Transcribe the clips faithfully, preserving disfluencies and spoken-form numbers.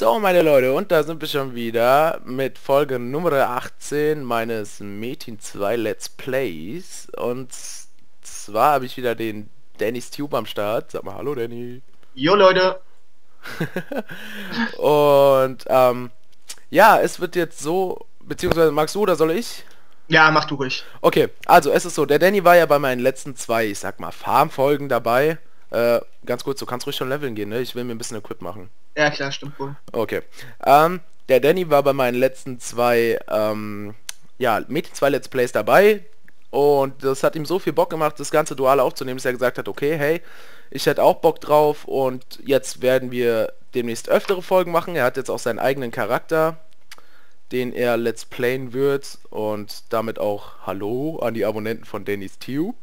So, meine Leute, und da sind wir schon wieder mit Folge Nummer achtzehn meines Metin zwei Let's Plays. Und zwar habe ich wieder den Danny's Tube am Start. Sag mal hallo, Danny. Jo, Leute. Und ähm, ja, es wird jetzt so, beziehungsweise magst du oder soll ich? Ja, mach du ruhig. Okay, also es ist so, der Danny war ja bei meinen letzten zwei, ich sag mal, Farm-Folgen dabei. Äh, ganz kurz, du kannst ruhig schon leveln gehen, ne? Ich will mir ein bisschen Equip machen. Ja, klar, stimmt wohl. Okay. Ähm, der Danny war bei meinen letzten zwei, ähm, ja, Metin zwei Let's Plays dabei. Und das hat ihm so viel Bock gemacht, das ganze Duale aufzunehmen, dass er gesagt hat, okay, hey, ich hätte auch Bock drauf und jetzt werden wir demnächst öftere Folgen machen. Er hat jetzt auch seinen eigenen Charakter, den er Let's Playen wird und damit auch Hallo an die Abonnenten von Danny's Tube.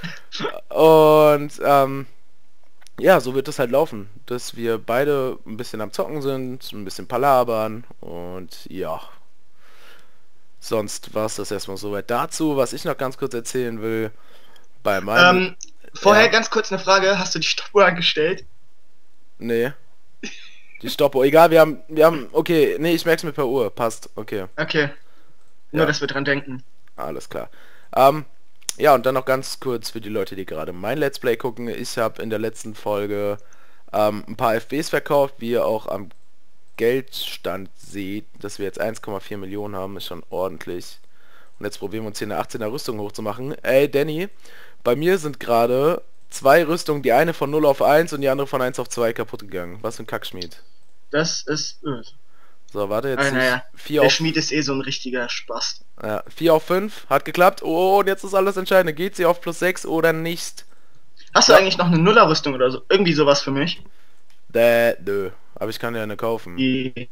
Und ähm, ja, so wird es halt laufen, dass wir beide ein bisschen am Zocken sind, ein bisschen palabern und ja. Sonst war es das erstmal soweit dazu. Was ich noch ganz kurz erzählen will, bei meinem... Ähm, vorher ja, ganz kurz eine Frage. Hast du die Stoppuhr angestellt? nee, die Stoppuhr, egal, wir haben, wir haben, okay, nee, ich merk's mir per Uhr, passt, okay, Okay. Nur, ja, dass wir dran denken. alles klar. Ähm, ja, und dann noch ganz kurz für die Leute, die gerade mein Let's Play gucken. Ich habe in der letzten Folge ähm, ein paar F Bs verkauft, wie ihr auch am Geldstand seht, dass wir jetzt eins Komma vier Millionen haben, ist schon ordentlich. Und jetzt probieren wir uns hier eine achtzehner Rüstung hochzumachen. Ey, Danny, bei mir sind gerade zwei Rüstungen, die eine von null auf eins und die andere von eins auf zwei kaputt gegangen. Was für ein Kackschmied. Das ist öd. So, warte, jetzt Aber naja, vier der auf... Schmied ist eh so ein richtiger Spaß. Ja, vier auf fünf, hat geklappt. Oh, und jetzt ist alles entscheidend. Geht sie auf plus sechs oder nicht? Hast du Ja. eigentlich noch eine Nullerrüstung oder so? Irgendwie sowas für mich? Dä, nö. Aber ich kann ja eine kaufen. Die...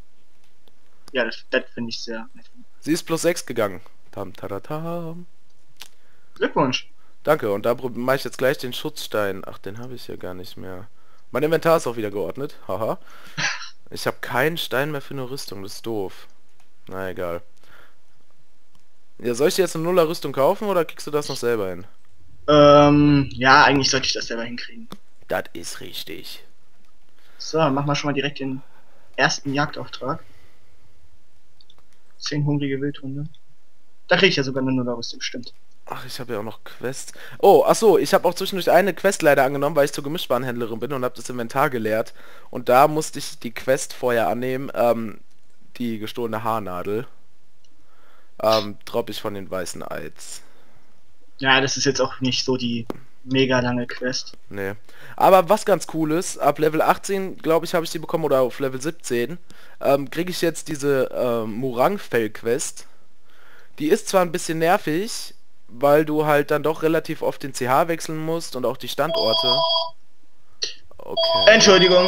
Ja, das, das finde ich sehr nett. Sie ist plus sechs gegangen. Tam, taratam. Glückwunsch. Danke, und da mache ich jetzt gleich den Schutzstein. Ach, den habe ich ja gar nicht mehr. Mein Inventar ist auch wieder geordnet. Haha. Ich habe keinen Stein mehr für eine Rüstung. Das ist doof. Na, egal. Ja, soll ich dir jetzt eine Nuller-Rüstung kaufen oder kriegst du das noch selber hin? Ähm, ja, eigentlich sollte ich das selber hinkriegen. Das ist richtig. So, machen wir schon mal direkt den ersten Jagdauftrag. Zehn hungrige Wildhunde. Da kriege ich ja sogar eine Nullerrüstung, stimmt. Ach, ich habe ja auch noch Quests. Oh, ach so, ich habe auch zwischendurch eine Quest leider angenommen, weil ich zur Gemischtwarenhändlerin bin und habe das Inventar geleert. Und da musste ich die Quest vorher annehmen, ähm, die gestohlene Haarnadel. Ähm, droppe ich von den weißen Eids. Ja, das ist jetzt auch nicht so die mega lange Quest. Nee. Aber was ganz cool ist, ab Level achtzehn, glaube ich, habe ich die bekommen, oder auf Level siebzehn, ähm, kriege ich jetzt diese ähm, Murang-Fell-Quest. Die ist zwar ein bisschen nervig, weil du halt dann doch relativ oft den C H wechseln musst und auch die Standorte. Okay. Entschuldigung.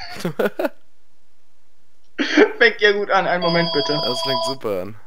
Fängt ja gut an. Einen Moment bitte. Das fängt super an.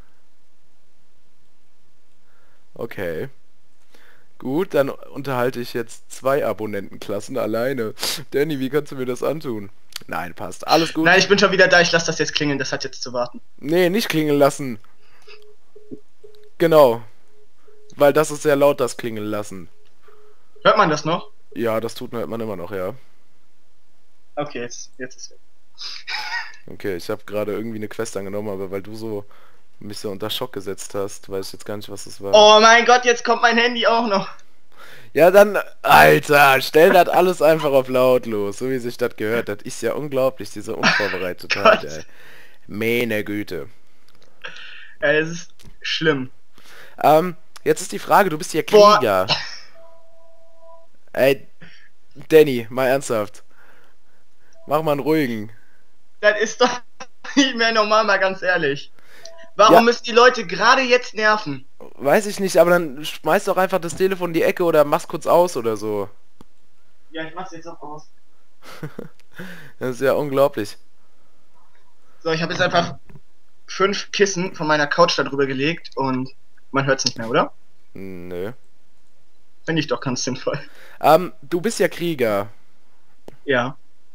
Okay. Gut, dann unterhalte ich jetzt zwei Abonnentenklassen alleine. Danny, wie kannst du mir das antun? Nein, passt. Alles gut. Nein, ich bin schon wieder da. Ich lasse das jetzt klingeln. Das hat jetzt zu warten. Nee, nicht klingeln lassen. Genau. Weil das ist sehr laut, das klingeln lassen. Hört man das noch? Ja, das tut man immer noch, ja. Okay, jetzt, jetzt ist es. Okay, ich habe gerade irgendwie eine Quest angenommen, aber weil du so mich so unter Schock gesetzt hast, weiß ich jetzt gar nicht, was das war. Oh mein Gott, jetzt kommt mein Handy auch noch. Ja, dann, Alter, stell das alles einfach auf lautlos, so wie sich das gehört. Das ist ja unglaublich, diese Unvorbereitetheit, ey. Meine Güte. Ja, das ist schlimm. Ähm, jetzt ist die Frage, du bist ja Boah. Krieger. Ey, Danny, mal ernsthaft. Mach mal einen ruhigen. Das ist doch nicht mehr normal, mal ganz ehrlich. Warum Ja. müssen die Leute gerade jetzt nerven? Weiß ich nicht, aber dann schmeiß doch einfach das Telefon in die Ecke oder mach's kurz aus oder so. Ja, ich mach's jetzt auch aus. Das ist ja unglaublich. So, ich habe jetzt einfach fünf Kissen von meiner Couch darüber gelegt und man hört's nicht mehr, oder? Nö. Finde ich doch ganz sinnvoll. Ähm, du bist ja Krieger. Ja.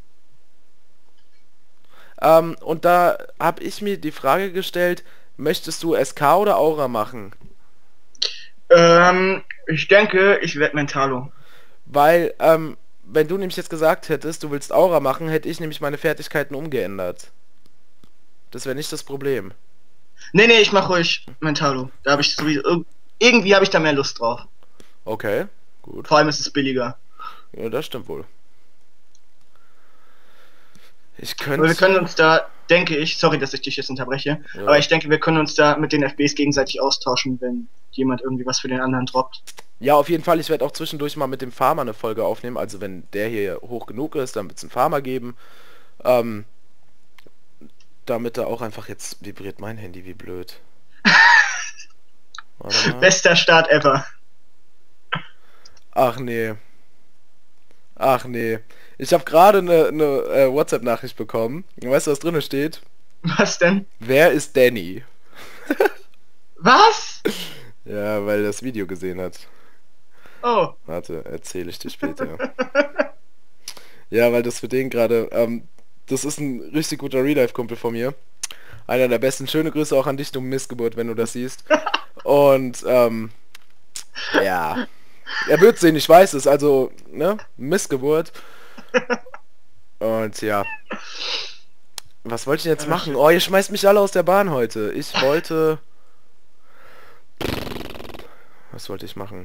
Ähm, und da habe ich mir die Frage gestellt, möchtest du S K oder Aura machen? Ähm, ich denke, ich werde Mentalo. Weil, ähm, wenn du nämlich jetzt gesagt hättest, du willst Aura machen, hätte ich nämlich meine Fertigkeiten umgeändert. Das wäre nicht das Problem. Nee, nee, ich mach ruhig Mentalo. Da habe ich sowieso... Irgendwie habe ich da mehr Lust drauf. Okay, gut. Vor allem ist es billiger. Ja, das stimmt wohl. Ich Aber könnte... wir können uns da, denke ich, sorry, dass ich dich jetzt unterbreche, Ja. aber ich denke, wir können uns da mit den F Bs gegenseitig austauschen, wenn jemand irgendwie was für den anderen droppt. Ja, auf jeden Fall. Ich werde auch zwischendurch mal mit dem Farmer eine Folge aufnehmen. Also wenn der hier hoch genug ist, dann wird es einen Farmer geben. Ähm, damit er auch einfach... Jetzt vibriert mein Handy, wie blöd. Warte mal. Bester Start ever. Ach nee. Ach nee. Ich habe gerade eine ne, äh, WhatsApp-Nachricht bekommen. Weißt du, was drin steht? Was denn? Wer ist Danny? Was? Ja, weil er das Video gesehen hat. Oh. Warte, erzähle ich dir später. Ja, weil das für den gerade... Ähm, das ist ein richtig guter Real-Life-Kumpel von mir. Einer der besten. Schöne Grüße auch an dich, du Missgeburt, wenn du das siehst. Und, ähm... ja... Er wird sehen, ich weiß es, also, ne, Missgeburt. Und ja. Was wollte ich denn jetzt machen? Oh, ihr schmeißt mich alle aus der Bahn heute. Ich wollte... Was wollte ich machen?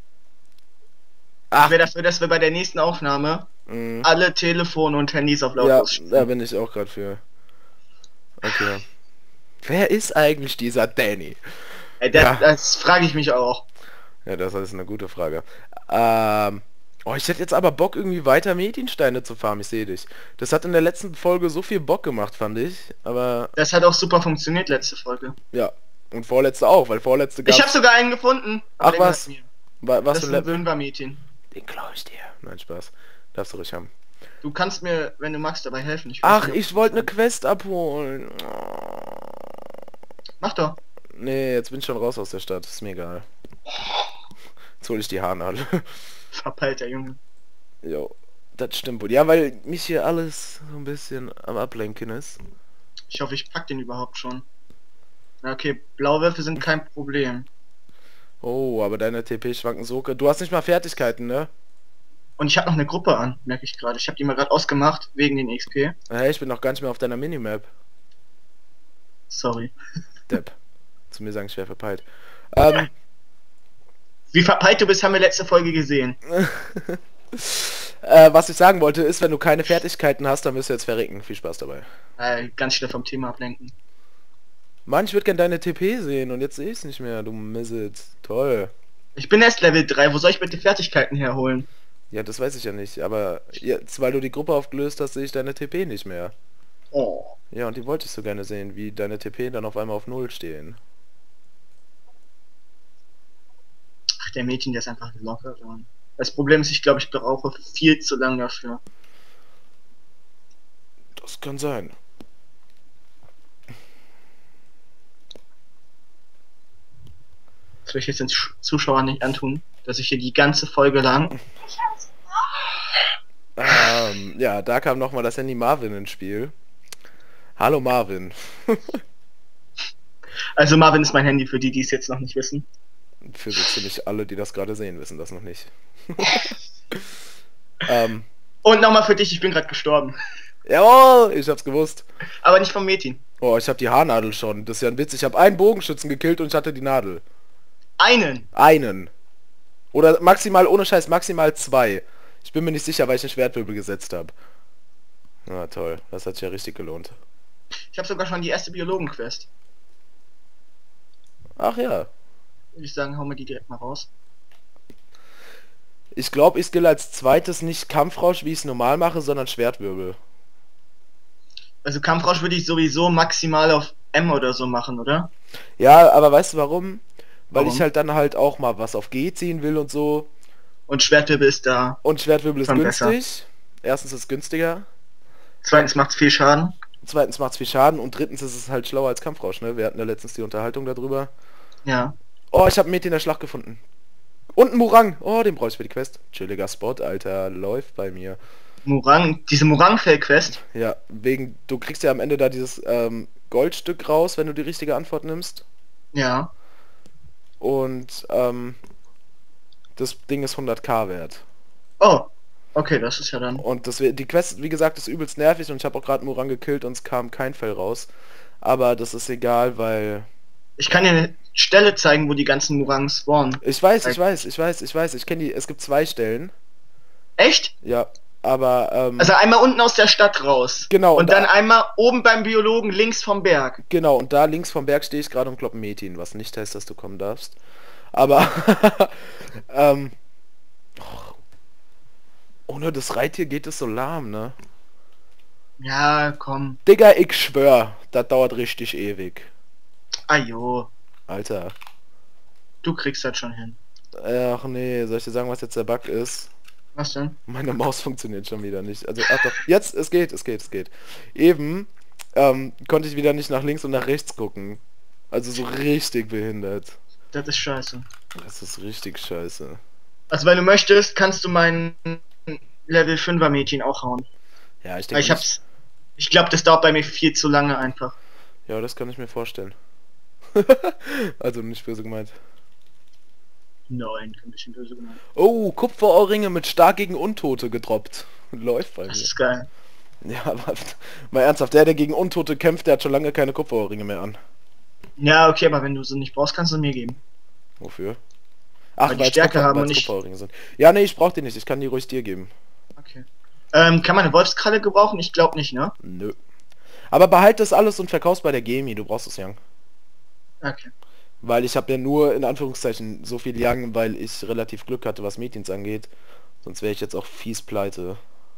Ich wäre dafür, dass wir bei der nächsten Aufnahme mh, alle Telefone und Handys auf ja, lautlos stellen. da bin ich auch gerade für. Okay. Wer ist eigentlich dieser Danny? Ey, das, Ja. das frage ich mich auch. Ja, das ist eine gute Frage. Ähm... Oh, ich hätte jetzt aber Bock, irgendwie weiter Mediensteine zu farmen, ich sehe dich. Das hat in der letzten Folge so viel Bock gemacht, fand ich. Aber, Das hat auch super funktioniert, letzte Folge. ja. Und vorletzte auch, weil vorletzte Ich habe gab's... sogar einen gefunden. Ach, Den was? hat mir. Wa- Was Das für ist ein ein Level? Fünfer-Mädchen. Den klaue ich dir. Nein, Spaß. Darfst du ruhig haben. Du kannst mir, wenn du magst, dabei helfen. Ich weiß Ach, nicht, ob- ich wollte eine Quest abholen. Oh. Mach doch. Nee, jetzt bin ich schon raus aus der Stadt. Ist mir egal. Jetzt hole ich die Haarnadel. Verpeilter Junge. Jo, das stimmt wohl. Ja, weil mich hier alles so ein bisschen am Ablenken ist. Ich hoffe, ich pack den überhaupt schon. Ja, okay, Blauwürfe sind kein Problem. Oh, aber deine T P schwanken so. Du hast nicht mal Fertigkeiten, ne? Und ich habe noch eine Gruppe an, merke ich gerade. Ich habe die mal gerade ausgemacht, wegen den X P. Hey, ich bin noch gar nicht mehr auf deiner Minimap. Sorry. Depp. Zu mir sagen, schwer verpeilt. Ähm, Wie verpeilt du bist, haben wir letzte Folge gesehen. äh, was ich sagen wollte, ist, wenn du keine Fertigkeiten hast, dann wirst du jetzt verrecken. Viel Spaß dabei. Äh, ganz schnell vom Thema ablenken. Mann, ich würde gerne deine T P sehen und jetzt sehe ich es nicht mehr, du Misset. Toll. Ich bin erst Level drei, wo soll ich bitte Fertigkeiten herholen? Ja, das weiß ich ja nicht, aber jetzt, weil du die Gruppe aufgelöst hast, sehe ich deine T P nicht mehr. Oh. Ja, und die wollte ich so gerne sehen, wie deine T P dann auf einmal auf Null stehen. Ach, der Mädchen, der ist einfach locker. Mann. Das Problem ist, ich glaube, ich brauche viel zu lange dafür. Das kann sein. Das will ich jetzt den Sch- Zuschauern nicht antun, dass ich hier die ganze Folge lang... Ähm, ja, da kam nochmal das Handy Marvin ins Spiel. Hallo Marvin. Also Marvin ist mein Handy, für die, die es jetzt noch nicht wissen. Für so ziemlich alle, die das gerade sehen, wissen das noch nicht. ähm, Und nochmal für dich, ich bin gerade gestorben. jawohl, ich hab's gewusst. Aber nicht vom Mädchen. Oh, ich hab die Haarnadel schon. Das ist ja ein Witz. Ich habe einen Bogenschützen gekillt und ich hatte die Nadel. Einen. Einen. Oder maximal, ohne Scheiß, maximal zwei. Ich bin mir nicht sicher, weil ich einen Schwertwirbel gesetzt habe. Na toll, das hat sich ja richtig gelohnt. Ich habe sogar schon die erste Biologen-Quest. Ach ja. Würde ich sagen, hauen wir die direkt mal raus. Ich glaube, ich skill als zweites nicht Kampfrausch, wie ich es normal mache, sondern Schwertwirbel. Also Kampfrausch würde ich sowieso maximal auf M oder so machen, oder? Ja, aber weißt du warum? Weil Warum? ich halt dann halt auch mal was auf G ziehen will und so. Und Schwertwirbel ist da. Und Schwertwirbel ist Schon günstig. Erstens ist es günstiger. Zweitens macht's viel Schaden. Zweitens macht es viel Schaden. Und drittens ist es halt schlauer als Kampfrausch, ne? Wir hatten ja letztens die Unterhaltung darüber. Ja. Oh, ich habe ein Mädchen in der Schlacht gefunden. Und einen Murang. Oh, den brauche ich für die Quest. Chilliger Spot, Alter. Läuft bei mir. Murang, diese Murang-Fell-Quest. Ja, wegen... Du kriegst ja am Ende da dieses ähm, Goldstück raus, wenn du die richtige Antwort nimmst. Ja. Und ähm, das Ding ist hundert K wert. Oh. Okay, das ist ja dann. Und das, wär- die Quest, wie gesagt, ist übelst nervig und ich habe auch gerade Murang gekillt und es kam kein Fell raus. Aber das ist egal, weil... Ich kann dir eine Stelle zeigen, wo die ganzen Murangs spawnen. Ich weiß, ich weiß, Eigentlich. ich weiß, ich weiß, ich kenne die... Es gibt zwei Stellen. Echt? Ja, aber... Ähm, Also einmal unten aus der Stadt raus. genau, und Und dann da, einmal oben beim Biologen links vom Berg. genau, und da links vom Berg stehe ich gerade und klopp ein Metin, was nicht heißt, dass du kommen darfst. Aber... ähm, ohne das Reittier geht es so lahm, ne? Ja, komm. Digga, ich schwör, das dauert richtig ewig. Ajo, Alter. du kriegst das schon hin. Ach nee, soll ich dir sagen, was jetzt der Bug ist? Was denn? Meine Maus funktioniert schon wieder nicht. Also, ach doch, jetzt, es geht, es geht, es geht. Eben ähm, konnte ich wieder nicht nach links und nach rechts gucken. Also so richtig behindert. Das ist scheiße. Das ist richtig scheiße. Also wenn du möchtest, kannst du meinen Level fünfer Mädchen auch hauen. Ja, ich Weil denke ich nicht. hab's. Ich glaube, das dauert bei mir viel zu lange einfach. Ja, das kann ich mir vorstellen. Also nicht böse gemeint. Nein, ein bisschen böse gemeint. Oh, Kupferohrringe mit stark gegen Untote gedroppt. Läuft bei Das mir. ist geil. Ja, aber mal ernsthaft, der, der gegen Untote kämpft, der hat schon lange keine Kupferohrringe mehr an. Ja, okay, aber wenn du sie nicht brauchst, kannst du sie mir geben. Wofür? Ach, Weil die weil es Stärke Kupfer, haben und weil's nicht- Kupferohrringe sind. Ja, nee, ich brauch die nicht. Ich kann die ruhig dir geben. Okay. Ähm, kann man eine Wolfskralle gebrauchen? Ich glaube nicht, ne? Nö. Aber behalt das alles und verkauf's bei der Gemi. Du brauchst es, Young. Okay. Weil ich habe ja nur, in Anführungszeichen, so viel Young, weil ich relativ Glück hatte, was Mädchens angeht. Sonst wäre ich jetzt auch fies pleite.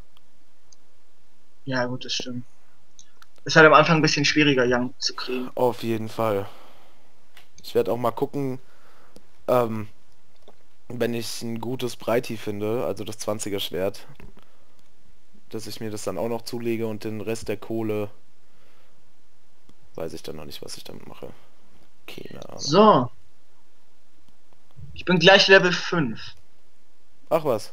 Ja, gut, das stimmt. Ist halt am Anfang ein bisschen schwieriger, Young zu kriegen. Auf jeden Fall. Ich werde auch mal gucken, ähm, wenn ich ein gutes Breiti finde, also das zwanziger Schwert, dass ich mir das dann auch noch zulege und den Rest der Kohle weiß ich dann noch nicht, was ich damit mache. Keine Ahnung. So. Ich bin gleich Level fünf. Ach was.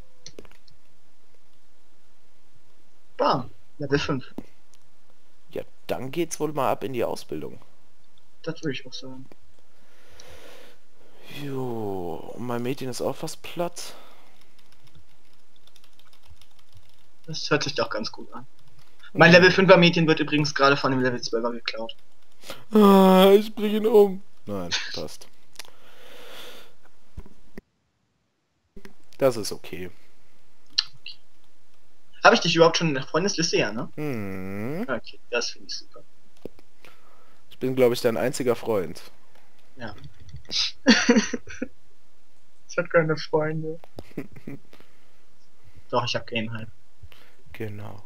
Bam. Level fünf. Ja, dann geht's wohl mal ab in die Ausbildung. Das würde ich auch sagen. Jo, und mein Mädchen ist auch fast platt. Das hört sich doch ganz gut an. Mein Level fünfer Mädchen wird übrigens gerade von dem Level zwölfer geklaut. Ah, ich bring ihn um. Nein, passt. Das ist okay. Habe ich dich überhaupt schon in der Freundesliste? Ja, ne? Hm. Okay, das finde ich super. Ich bin, glaube ich, dein einziger Freund. Ja. Ich hab keine Freunde. Doch, ich hab Gamehype. Genau.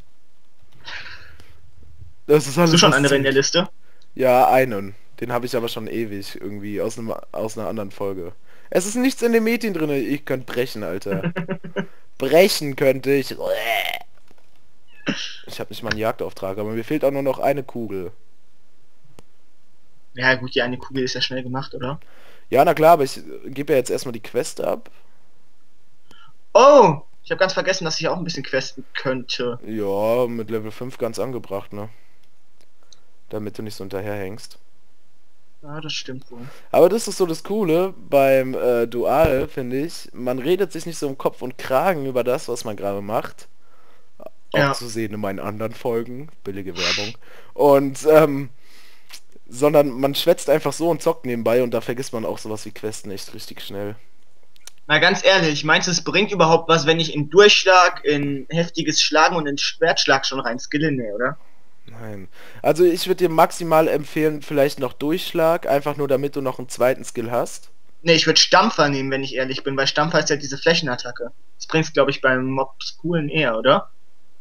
Das ist Hast alles. du schon was andere in der zählt. Liste? Ja, einen. Den habe ich aber schon ewig irgendwie aus einem aus einer anderen Folge. Es ist nichts in dem Mädchen drin. Ich könnte brechen, Alter. Brechen könnte ich. Ich habe nicht mal einen Jagdauftrag, aber mir fehlt auch nur noch eine Kugel. Ja gut, die eine Kugel ist ja schnell gemacht, oder? Ja, na klar, aber ich gebe ja jetzt erstmal die Quest ab. Oh! Ich habe ganz vergessen, dass ich auch ein bisschen questen könnte. Ja, mit Level fünf ganz angebracht, ne? Damit du nicht so hinterherhängst. Ja, das stimmt wohl. Aber das ist so das Coole beim äh, Dual, finde ich. Man redet sich nicht so im Kopf und Kragen über das, was man gerade macht. Auch Ja. zu sehen in meinen anderen Folgen. Billige Werbung. Und, ähm, sondern man schwätzt einfach so und zockt nebenbei und da vergisst man auch sowas wie Questen echt richtig schnell. Mal ganz ehrlich, meinst du, es bringt überhaupt was, wenn ich in Durchschlag, in heftiges Schlagen und in Schwertschlag schon rein skille? Nee, oder? Nein. Also ich würde dir maximal empfehlen, vielleicht noch Durchschlag, einfach nur damit du noch einen zweiten Skill hast. Nee, ich würde Stampfer nehmen, wenn ich ehrlich bin, weil Stampfer ist ja diese Flächenattacke. Das bringt's, glaube ich, beim Mobs Poolen eher, oder?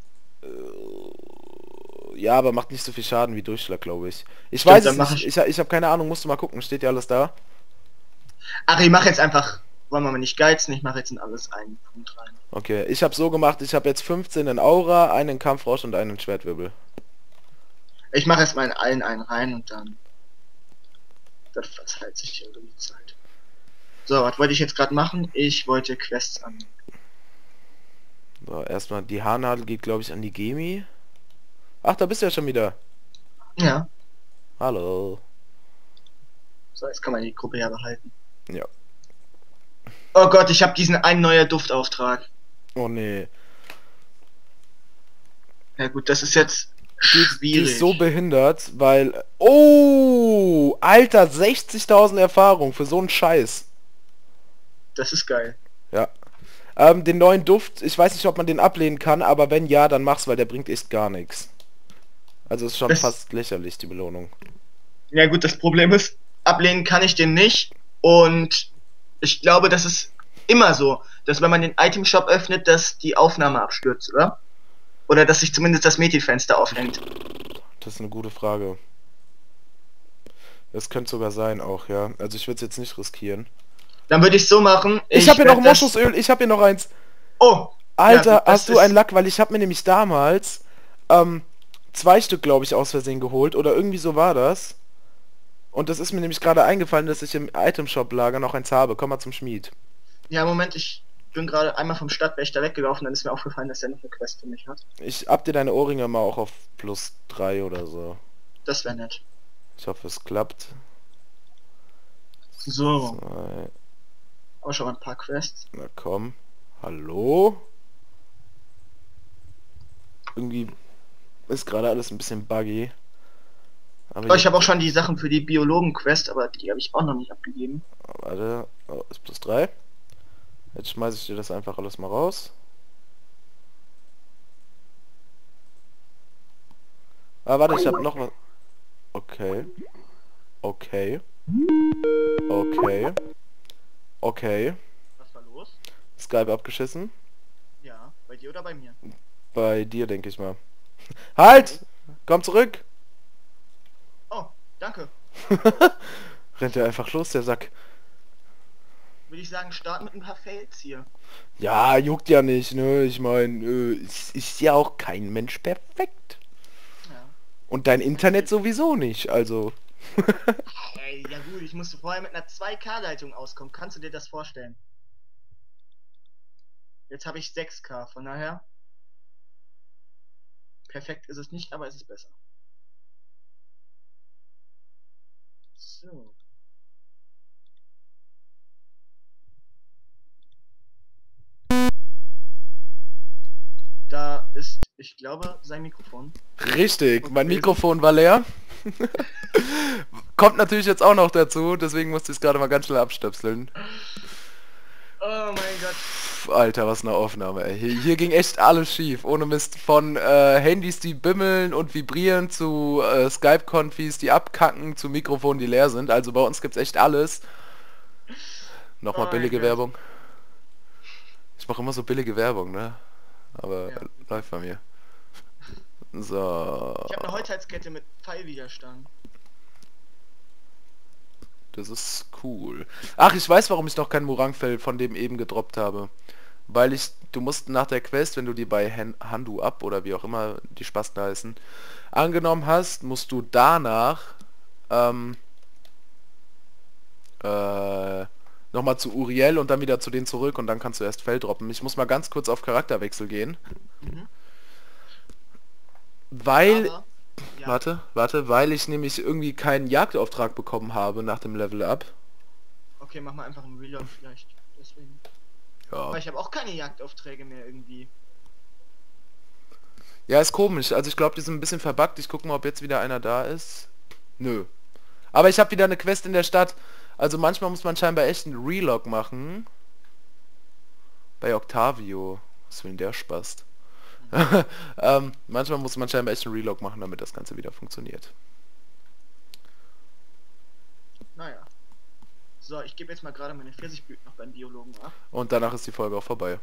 Ja, aber macht nicht so viel Schaden wie Durchschlag, glaube ich. Ich Stimmt, weiß dann es mach nicht. ich- Ich, ich habe keine Ahnung, musst du mal gucken. Steht ja alles da? Ach, ich mache jetzt einfach, wollen wir mal nicht geizen, ich mache jetzt in alles einen Punkt rein. Okay, ich habe so gemacht, ich habe jetzt fünfzehn in Aura, einen in Kampfrausch und einen in Schwertwirbel. Ich mache jetzt mal in allen einen rein und dann... Das verteilt sich ja über die Zeit. So, was wollte ich jetzt gerade machen? Ich wollte Quests an. So, erstmal die Haarnadel geht, glaube ich, an die Gemi. Ach, da bist du ja schon wieder. Ja. Hallo. So, jetzt kann man die Gruppe ja behalten. Ja. Oh Gott, ich habe diesen einen neuer Duftauftrag. Oh nee. Ja gut, das ist jetzt Die, die schwierig. ist so behindert, weil... Oh! Alter, sechzigtausend Erfahrung für so einen Scheiß. Das ist geil. Ja. Ähm, den neuen Duft, ich weiß nicht, ob man den ablehnen kann, aber wenn ja, dann mach's, weil der bringt echt gar nichts. Also ist schon Das, fast lächerlich, die Belohnung. ja gut, das Problem ist, ablehnen kann ich den nicht. Und ich glaube, das ist immer so, dass wenn man den Item-Shop öffnet, dass die Aufnahme abstürzt, oder? Oder dass sich zumindest das Meti-Fenster aufhängt. Das ist eine gute Frage. Das könnte sogar sein auch, ja. Also ich würde es jetzt nicht riskieren. Dann würde ich so machen. Ich, habe hier noch werd das- Moschusöl, ich habe hier noch eins. Oh! Alter, ja, gut, das hast du ist- einen Lack, weil ich habe mir nämlich damals ähm, zwei Stück, glaube ich, aus Versehen geholt. Oder irgendwie so war das. Und das ist mir nämlich gerade eingefallen, dass ich im Itemshop-Lager noch eins habe. Komm mal zum Schmied. Ja, Moment, ich bin gerade einmal vom Stadtwächter weggelaufen, dann ist mir aufgefallen, dass er noch eine Quest für mich hat. Ich hab dir deine Ohrringe mal auch auf plus drei oder so. Das wäre nett. Ich hoffe, es klappt. So, Zwei. aber schon mal ein paar Quests. Na komm. Hallo? Irgendwie ist gerade alles ein bisschen buggy. Aber Oh, ich habe auch schon die Sachen für die Biologen-Quest, aber die habe ich auch noch nicht abgegeben. Warte. Oh, ist plus drei. Jetzt schmeiße ich dir das einfach alles mal raus. Ah, warte, ich habe noch was. Okay. Okay. Okay. Okay. Was war los? Skype abgeschissen. Ja, bei dir oder bei mir? Bei dir, denke ich mal. Halt! Komm zurück! Oh, danke. Rennt er einfach los, der Sack. Würde ich sagen, starten mit ein paar Fails hier. Ja, juckt ja nicht, ne? Ich meine, äh, es ist ja auch kein Mensch perfekt. Ja. Und dein Internet sowieso nicht, also. Ey, ja gut, ich musste vorher mit einer zwei K-Leitung auskommen. Kannst du dir das vorstellen? Jetzt habe ich sechs K, von daher. Perfekt ist es nicht, aber es ist besser. So. Da ist, ich glaube, sein Mikrofon. Richtig, mein Mikrofon war leer. Kommt natürlich jetzt auch noch dazu, deswegen musste ich es gerade mal ganz schnell abstöpseln. Oh mein Gott. Pff, Alter, was eine Aufnahme, ey. Hier, hier ging echt alles schief. Ohne Mist. Von äh, Handys, die bimmeln und vibrieren, zu äh, Skype-Konfis, die abkacken, zu Mikrofonen, die leer sind. Also bei uns gibt's echt alles. Nochmal Oh billige mein Gott. Werbung. Ich mache immer so billige Werbung, ne? Aber Ja. läuft bei mir. So. Ich habe eine Holzheizkette mit Pfeilwiderstand. Das ist cool. Ach, ich weiß, warum ich noch kein Murangfell von dem eben gedroppt habe. Weil ich, du musst nach der Quest, wenn du die bei Han Handu ab oder wie auch immer die Spasten heißen, angenommen hast, musst du danach ähm, äh, nochmal zu Uriel und dann wieder zu denen zurück und dann kannst du erst Fell droppen. Ich muss mal ganz kurz auf Charakterwechsel gehen. Mhm. Weil... Aber, ja, Warte, warte, weil ich nämlich irgendwie keinen Jagdauftrag bekommen habe nach dem Level Up. okay, mach mal einfach einen Reload vielleicht. Deswegen. Ja. Aber ich habe auch keine Jagdaufträge mehr irgendwie. Ja, ist komisch. Also ich glaube, die sind ein bisschen verbuggt. Ich gucke mal, ob jetzt wieder einer da ist. Nö. Aber ich habe wieder eine Quest in der Stadt. Also manchmal muss man scheinbar echt einen Relog machen. Bei Octavio. Was will denn der Spaß? ähm, manchmal muss man scheinbar echt einen Relog machen, damit das Ganze wieder funktioniert. Naja. So, ich gebe jetzt mal gerade meine Pfirsichblüten noch beim Biologen ab. Und danach ist die Folge auch vorbei.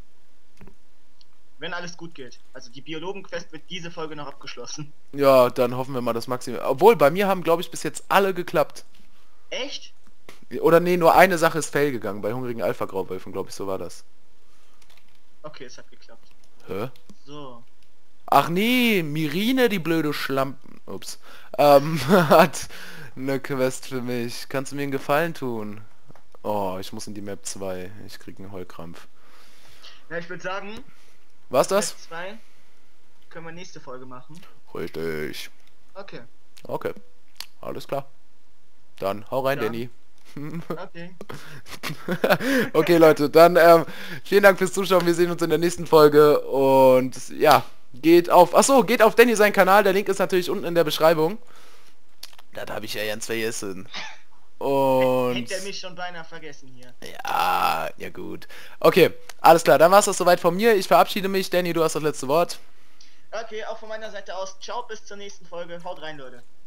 Wenn alles gut geht. Also die Biologen-Quest wird diese Folge noch abgeschlossen. Ja, dann hoffen wir mal das Maximum. Obwohl, bei mir haben, glaube ich, bis jetzt alle geklappt. Echt? Oder nee, nur eine Sache ist fail gegangen. Bei hungrigen Alpha-Grauwölfen, glaube ich, so war das. Okay, es hat geklappt. Hä? So. Ach nee, Mirine, die blöde Schlampen. Ups. Ähm, hat eine Quest für mich. Kannst du mir einen Gefallen tun? Oh, ich muss in die Map zwei. Ich krieg einen Heulkrampf. Ja, ich würde sagen, War's das? zwei können wir nächste Folge machen. Richtig. Okay. Okay. Alles klar. Dann hau rein, Dann. Danny. Okay. Okay, Leute, dann ähm, vielen Dank fürs Zuschauen. Wir sehen uns in der nächsten Folge und ja, geht auf. Achso, geht auf Danny seinen Kanal. Der Link ist natürlich unten in der Beschreibung. Das habe ich ja ganz vergessen. Und Hätte er mich schon beinahe vergessen hier. ja, ja gut. Okay, alles klar. Dann war es das soweit von mir. Ich verabschiede mich. Danny, du hast das letzte Wort. Okay, auch von meiner Seite aus. Ciao, bis zur nächsten Folge. Haut rein, Leute.